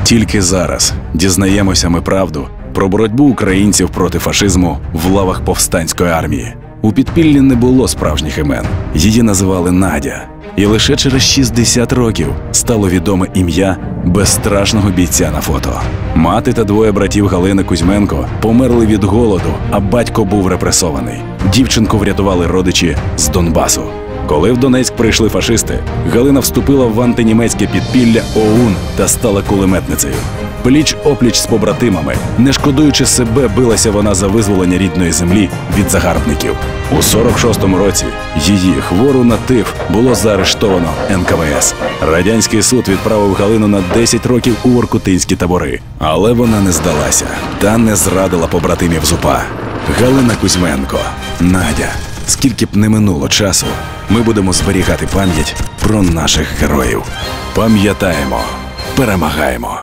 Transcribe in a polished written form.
Тільки зараз дізнаємося ми правду про боротьбу українців проти фашизму в лавах повстанської армії. У підпіллі не було справжніх імен. Її називали Надя. І лише через 60 років стало відоме ім'я безстрашного бійця на фото. Мати та двоє братів Галини Кузьменко померли від голоду, а батько був репресований. Дівчинку врятували родичі з Донбасу. Коли в Донецьк прийшли фашисти, Галина вступила в антинімецьке підпілля ОУН та стала кулеметницею. Пліч-опліч з побратимами, не шкодуючи себе, билася вона за визволення рідної землі від загарбників. У 46-му році її, хвору на тиф, було заарештовано НКВС. Радянський суд відправив Галину на 10 років у воркутинські табори. Але вона не здалася та не зрадила побратимів з УПА. Галина Кузьменко. Надя. Скільки б не минуло часу, ми будемо зберігати пам'ять про наших героїв. Пам'ятаємо, перемагаємо.